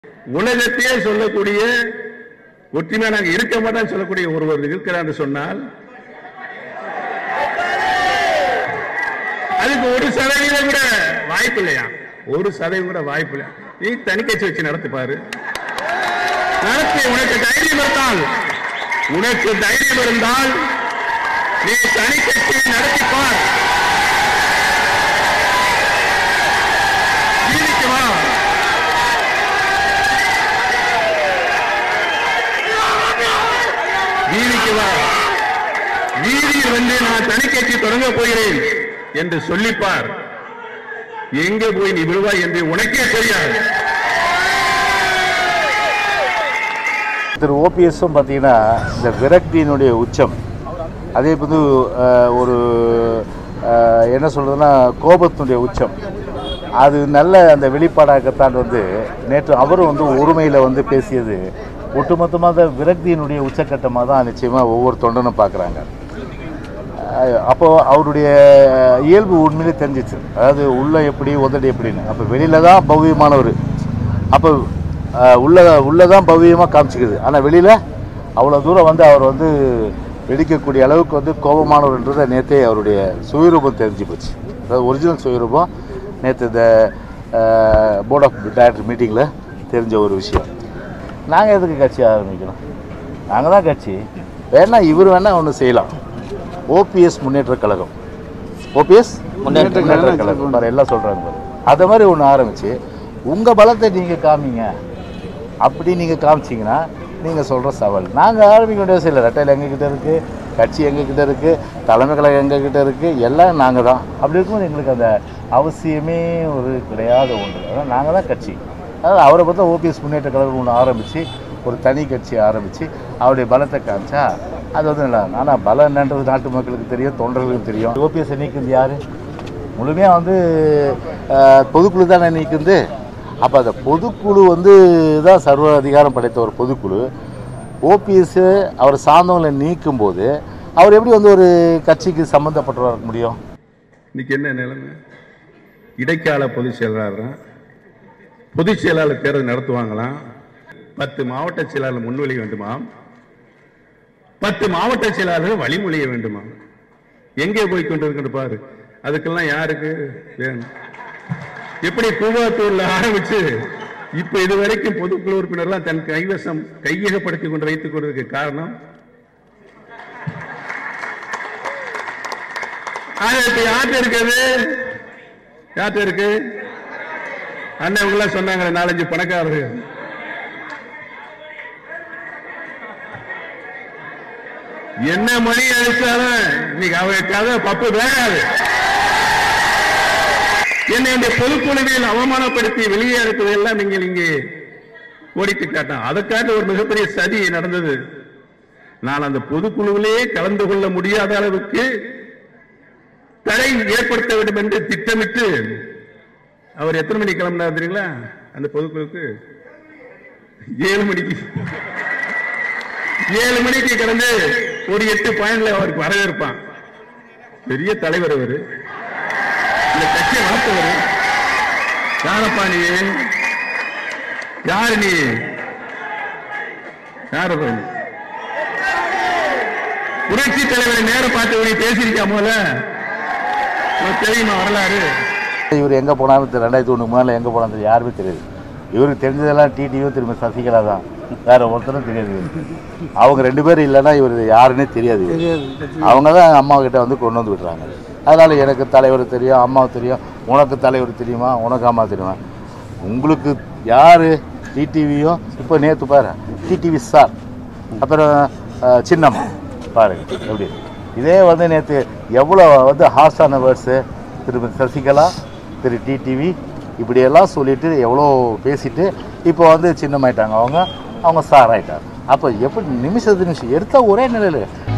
உலகத்தையே சொல்லக்கூடிய ஒற்றுமை நாங்க இருக்க மாட்டோம் சொல்லக்கூடிய ஒருவர் இருக்கிறார் என்று சொன்னால் அதுக்கு 1% கூட வாய்ப்பு இல்லையா? 1% கூட வாய்ப்பு இல்லை. நீ தனி கட்சி வச்சு நடத்தி பாரு. நடத்தி உனக்கு தைரியம் இருந்தால் நீ தனி கட்சி நடத்தி பார். வீதியில் வந்து நான் தனி கட்சி தொடங்க போகிறேன் என்று சொல்லிப்பார். எங்கே போய் நீ விடுவாய் என்று உனக்கே தெரியாது. திரு ஓபிஎஸும் பார்த்தீங்கன்னா இந்த விரக்தியினுடைய உச்சம், அதே போது ஒரு என்ன சொல்றதுன்னா கோபத்தினுடைய உச்சம், அது நல்ல அந்த வெளிப்பாடாகத்தான் வந்து நேற்று அவரும் வந்து ஒருமையில் வந்து பேசியது ஒட்டுமொத்தமாக விரக்தியினுடைய உச்சக்கட்டமாக தான் நிச்சயமாக ஒவ்வொரு தொண்டனும் பார்க்குறாங்க. அப்போது அவருடைய இயல்பு உண்மையிலே தெரிஞ்சிச்சு. அதாவது உள்ளே எப்படி உதடி எப்படின்னு. அப்போ வெளியில் தான் பவ்யமானவர், அப்போ உள்ளே தான் பவ்யமாக காமிச்சிக்குது. ஆனால் வெளியில் அவ்வளோ தூரம் வந்து அவர் வந்து வெடிக்கக்கூடிய அளவுக்கு வந்து கோபமானவர்ன்றதை நேற்றே அவருடைய சுயரூபம் தெரிஞ்சு போச்சு. அதாவது ஒரிஜினல் சுயரூபம் நேற்று இந்த போர்ட் ஆஃப் டைரக்டர் மீட்டிங்கில் தெரிஞ்ச ஒரு விஷயம். நாங்கள் எதுக்கு கட்சி ஆரம்பிக்கணும்? நாங்கள் தான் கட்சி. வேணால் இவர் வேணால் ஒன்று செய்யலாம். ஓபிஎஸ் முன்னேற்ற கழகம், ஓபிஎஸ் முன்னேற்ற கழகம் வேறு எல்லாம் சொல்கிறாங்க. அதை மாதிரி ஒன்று ஆரம்பித்து உங்கள் பலத்தை நீங்கள் காமிங்க. அப்படி நீங்கள் காமிச்சிங்கன்னா நீங்கள் சொல்கிற சவால். நாங்கள் ஆரம்பிக்க வேண்டிய அவசியம் இல்லை. ரெட்டையில் எங்ககிட்ட இருக்குது, கட்சி எங்ககிட்ட இருக்குது, தலைமை கழகம் எங்ககிட்ட இருக்குது, எல்லாம் நாங்கள் தான். அப்படி இருக்கும்போது எங்களுக்கு அந்த அவசியமே ஒரு கிடையாத ஒன்று. அதான் நாங்கள் தான் கட்சி. அதாவது அவரை பார்த்தா ஓபிஎஸ் முன்னேற்ற கழகம் ஒன்று ஆரம்பித்து ஒரு தனி கட்சி ஆரம்பித்து அவருடைய பலத்தை காமிச்சா அது வந்து நல்லா. ஆனால் பலம் என்னன்றது நாட்டு மக்களுக்கு தெரியும், தொண்டர்களுக்கு தெரியும். ஓபிஎஸ் நீக்குது யார்? முழுமையாக வந்து பொதுக்குழு தானே நீக்குது. அப்போ அந்த பொதுக்குழு வந்து தான் சர்வ அதிகாரம் படைத்த ஒரு பொதுக்குழு. ஓபிஎஸ் அவர் சார்ந்தவங்களை நீக்கும்போது அவர் எப்படி வந்து ஒரு கட்சிக்கு சம்மந்தப்பட்டவராக இருக்க முடியும்? இன்னைக்கு என்ன நிலைமை? இடைக்கால பொதுச் செயலாளர், பொதுச் செயலாளர் தேர்தல் நடத்துவாங்களாம். 10 மாவட்ட செயலாளர் முன்மொழிய வேண்டுமா? 10 மாவட்ட செயலாளர்கள் வழிமொழிய வேண்டுமா? எங்கே போய் கொண்டிருக்கின்ற பாரு. அதுக்கெல்லாம் யாருக்கு வேணும்? எப்படி கூவாத்தூர்ல ஆரம்பிச்சு இப்ப இதுவரைக்கும் பொதுக்குழு உறுப்பினர்லாம் தன் கைவசம் கையகப்படுத்திக் கொண்டு வைத்துக் கொண்டதுக்கு காரணம் யார்கிட்ட இருக்குது? யார்கிட்ட இருக்கு? அண்ணன் இவங்க சொன்னாங்க 4-5 பணக்காரர்கள். என்ன மணி அடிச்சாலும் இன்னைக்கு அவருக்காக பப்பு வேகாது. என்னை பொதுக்குழுவில் அவமானப்படுத்தி வெளியே அனுப்பது எல்லாம் நீங்கள் இங்கே ஓடிட்டு காட்டான். அதற்காக ஒரு மிகப்பெரிய சதி நடந்தது. நான் அந்த பொதுக்குழுவிலே கலந்து கொள்ள முடியாத அளவுக்கு தடை ஏற்படுத்த வேண்டும் என்று திட்டமிட்டு அவர் எத்தனை மணிக்கு கிளம்பினார் தெரியுங்களா? அந்த பொதுக்குழுக்கு 7 மணிக்கு 7 மணிக்கு கிளம்பி ஒரு 8 பாயிண்ட்ல அவருக்கு வரவேற்பான். பெரிய தலைவர் அவரு, இந்த கட்சியை வளர்த்தவர். யாரப்பா நீ? யாரு நீ? யாரப்பா நீ? புரட்சி தலைவரை நேரம் பார்த்து பேசியிருக்காமல தெரியுமா வரலாறு? இவர் எங்கே போனாலும் 2001 முன்னால எங்கே போனாலும் யாருமே தெரியாது. இவருக்கு தெரிஞ்சதெல்லாம் டிடியும் திரும்ப சசிகலா தான், வேற ஒருத்தரும் தெரியாது. அவங்க 2 பேரும் இல்லைன்னா இவர் யாருன்னே தெரியாது. அவங்க தான் அம்மா கிட்ட வந்து கொண்டு வந்து விடுறாங்க. அதனால எனக்கு தலைவர் தெரியும், அம்மாவுக்கு தெரியும். உனக்கு தலைவர் தெரியுமா? உனக்கு அம்மா தெரியுமா? உங்களுக்கு யாரு? டிடிவியும் இப்போ நேற்று பாரு டிடிவி சார், அப்புறம் சின்னம்மா பாருங்க எப்படி. இதே வந்து நேற்று எவ்வளோ வந்து ஹார்ஷான வேர்ட்ஸு திரும்ப சசிகலா, திரு டிடிவி இப்படியெல்லாம் சொல்லிட்டு எவ்வளோ பேசிட்டு இப்போ வந்து சின்னமாயிட்டாங்க. அவங்க சார் ஆயிட்டாங்க. அப்போ எப்படி நிமிஷத்துக்கு நிமிஷம் எடுத்தால் ஒரே நிலையில்